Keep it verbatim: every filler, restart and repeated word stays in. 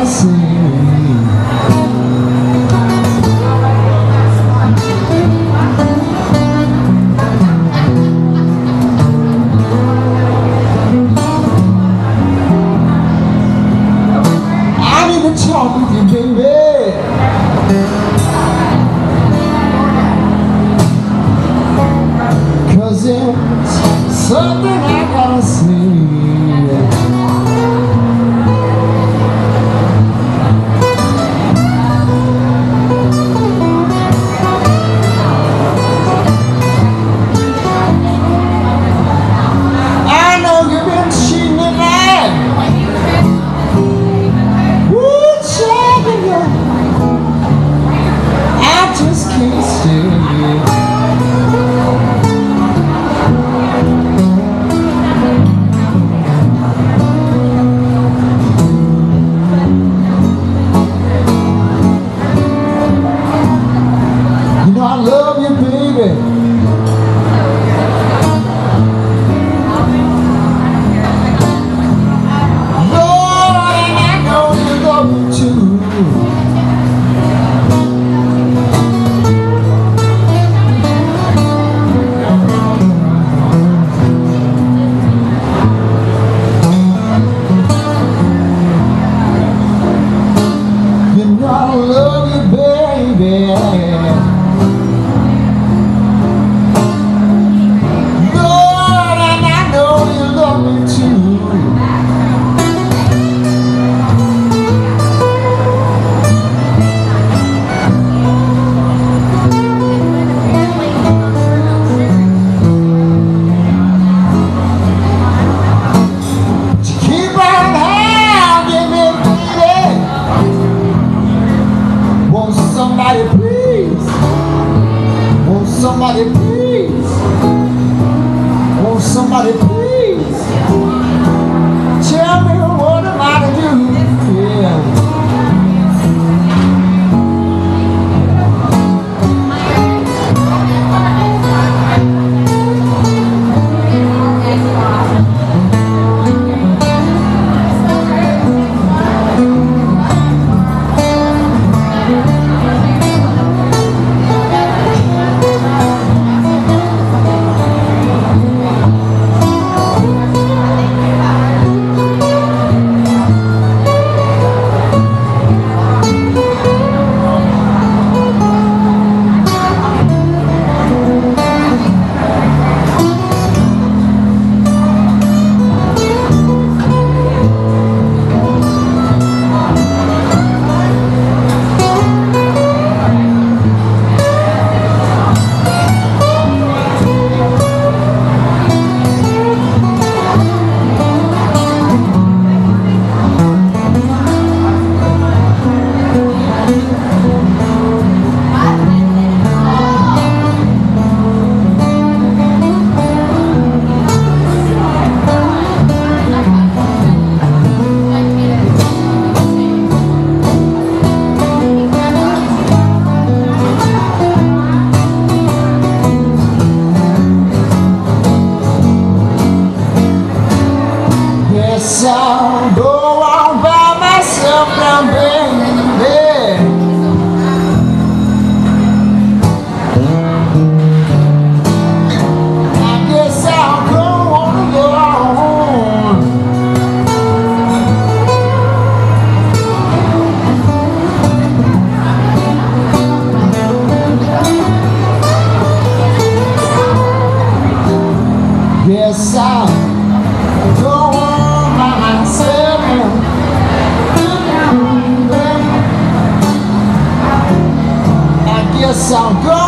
Something I gotta see. I know you've been cheating and lying. Woo, checking you. I just can't stay. I love you, baby. Lord, and I know you love me too. You know I love you, baby. Somebody please, won't somebody please, won't somebody please tell me what am I to do? Yeah. I'll go on by myself now, baby. I guess I'll go on alone. Yes, I'll go on. I guess I'll go